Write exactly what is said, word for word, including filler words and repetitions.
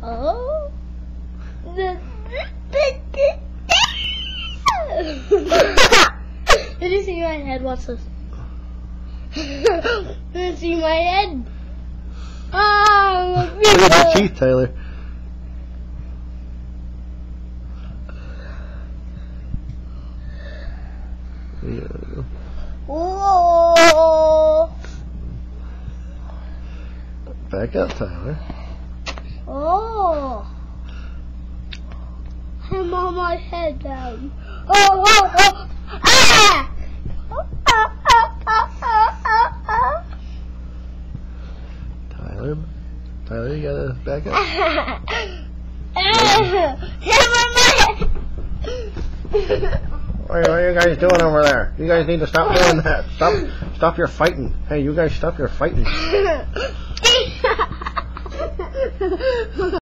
Oh. Did you see my head? What's this? Did you see my head? Oh, look at your teeth, Tyler. Yeah. Oh. Back up, Tyler. Oh. I'm on my head down. Oh, oh, oh. Ah! Tyler, Tyler, you gotta back up. What are you guys doing over there? You guys need to stop doing that. Stop, stop your fighting. Hey, you guys, stop your fighting.